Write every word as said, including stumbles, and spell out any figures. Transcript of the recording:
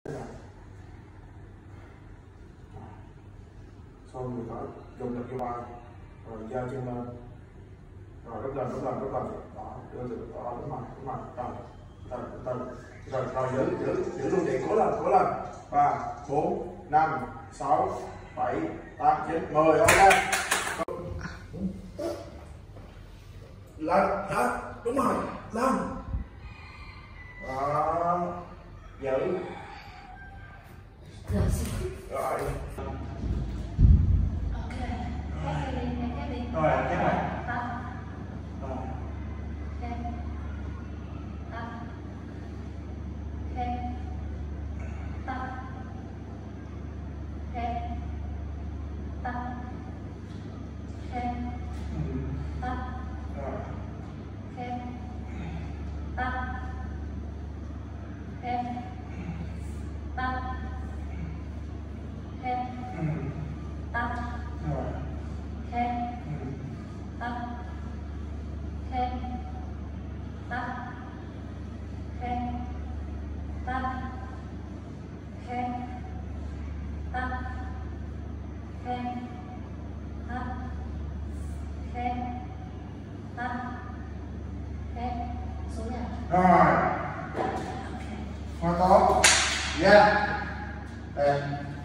Xong người đó dùng lực vô vai, rồi giao chân lên, rồi rất lên, rất lên, rất lên, đó, đưa từ đó, đúng rồi, đúng rồi, rồi, từ từ, rồi, rồi giữ, giữ, giữ luôn chị, cố lên, cố lên, ba, bốn, năm, sáu, bảy, tám, chín, mười, ok, lên, đó, đúng rồi, lên, đó, giữ, rồi. Rồi, cái này. Rồi. Thêm. Tắt. Thêm. Tắt. Thêm. Tắt. Thêm. Tắt. Rồi. Thêm. Tắt. Thêm. Tắt. Thêm. Tắt. Rồi. Thêm. Tắt. Thêm. Tắt. Thêm. Tắt. Thêm. Tắt. Thêm. Tắt. Thêm. Tắt. Thêm. Xuống nhỉ? Rồi. Hoàn tốt. Yeah. Đây.